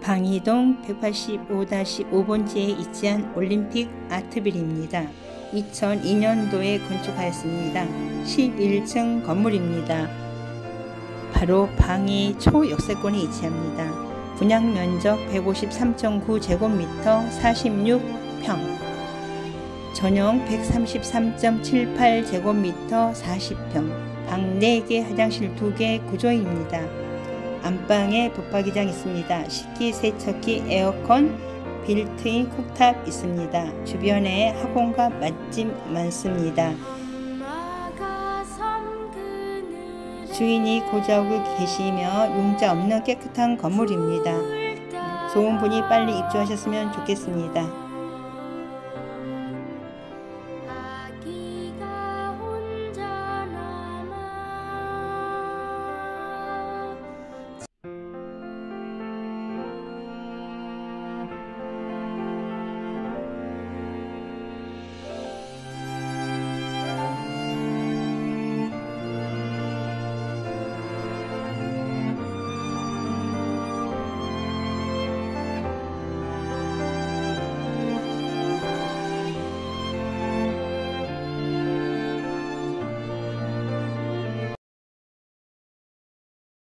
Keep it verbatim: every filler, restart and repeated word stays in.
방이동 백팔십오 오 번지에 위치한 올림픽 아트빌입니다. 이천이 년도에 건축하였습니다. 십일 층 건물입니다. 바로 방이 초역세권에 위치합니다. 분양 면적 백오십삼 점 구 제곱미터 사십육 평, 전용 백삼십삼 점 칠팔 제곱미터 사십 평, 방 네 개, 화장실 두 개 구조입니다. 안방에 붙박이장 있습니다. 식기세척기, 에어컨, 빌트인 쿡탑 있습니다. 주변에 학원과 맛집 많습니다. 주인이 고자하고 계시며 융자 없는 깨끗한 건물입니다. 좋은 분이 빨리 입주하셨으면 좋겠습니다.